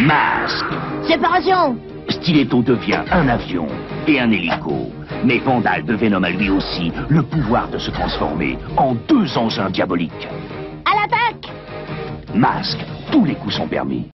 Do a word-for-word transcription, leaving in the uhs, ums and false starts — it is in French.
Masque. Séparation. Stiletto devient un avion et un hélico. Mais Vandal de Venom a lui aussi le pouvoir de se transformer en deux engins diaboliques. À l'attaque. Masque, tous les coups sont permis.